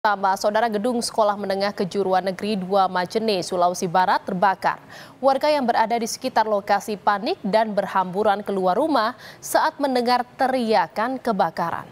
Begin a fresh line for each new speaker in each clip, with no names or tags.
Pertama, saudara gedung Sekolah Menengah Kejuruan Negeri 2 Majene, Sulawesi Barat terbakar. Warga yang berada di sekitar lokasi panik dan berhamburan keluar rumah saat mendengar teriakan kebakaran.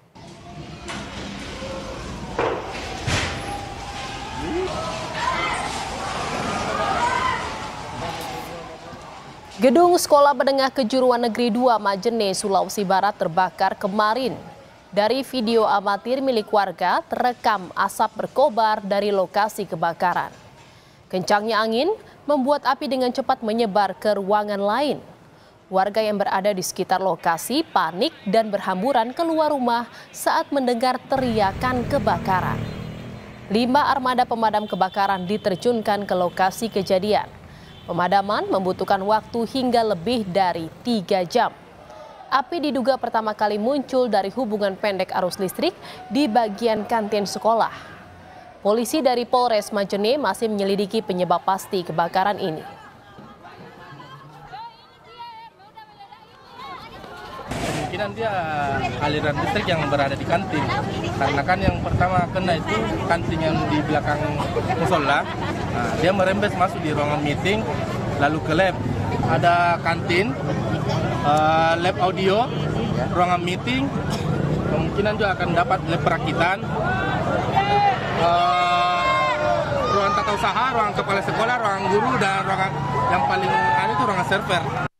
Gedung Sekolah Menengah Kejuruan Negeri 2 Majene, Sulawesi Barat terbakar kemarin. Dari video amatir milik warga, terekam asap berkobar dari lokasi kebakaran. Kencangnya angin membuat api dengan cepat menyebar ke ruangan lain. Warga yang berada di sekitar lokasi panik dan berhamburan keluar rumah saat mendengar teriakan kebakaran. 5 armada pemadam kebakaran diterjunkan ke lokasi kejadian. Pemadaman membutuhkan waktu hingga lebih dari 3 jam. Api diduga pertama kali muncul dari hubungan pendek arus listrik di bagian kantin sekolah. Polisi dari Polres Majene masih menyelidiki penyebab pasti kebakaran ini.
Kemungkinan dia aliran listrik yang berada di kantin. Karena kan yang pertama kena itu kantin yang di belakang musola. Nah, dia merembes masuk di ruangan meeting, lalu ke lab. Ada kantin, lab audio, ruangan meeting, kemungkinan juga akan dapat lab perakitan, ruang tata usaha, ruang kepala sekolah, ruang guru, dan ruangan yang paling itu ruangan server.